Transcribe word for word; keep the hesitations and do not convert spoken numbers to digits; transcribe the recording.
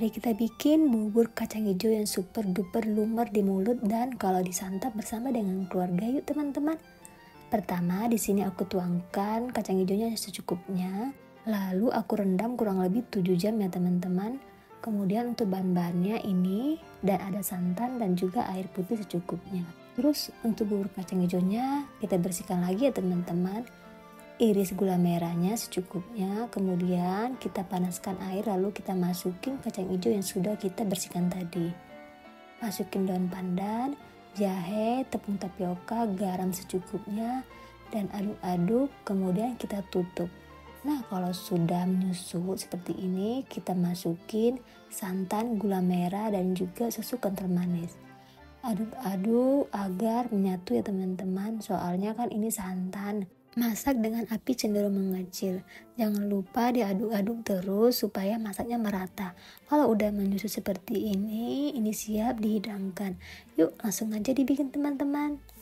Mari kita bikin bubur kacang hijau yang super duper lumer di mulut dan kalau disantap bersama dengan keluarga yuk teman-teman. Pertama, di sini aku tuangkan kacang hijaunya secukupnya, lalu aku rendam kurang lebih tujuh jam ya teman-teman. Kemudian untuk bahan-bahannya ini dan ada santan dan juga air putih secukupnya. Terus untuk bubur kacang hijaunya kita bersihkan lagi ya teman-teman. Iris gula merahnya secukupnya, kemudian kita panaskan air lalu kita masukin kacang hijau yang sudah kita bersihkan tadi. Masukin daun pandan, jahe, tepung tapioka, garam secukupnya dan aduk-aduk, kemudian kita tutup. Nah, kalau sudah menyusut seperti ini, kita masukin santan, gula merah dan juga susu kental manis. Aduk-aduk agar menyatu ya teman-teman, soalnya kan ini santan. Masak dengan api cenderung mengecil. Jangan lupa diaduk-aduk terus supaya masaknya merata. Kalau udah menyusut seperti ini, ini siap dihidangkan. Yuk langsung aja dibikin teman-teman.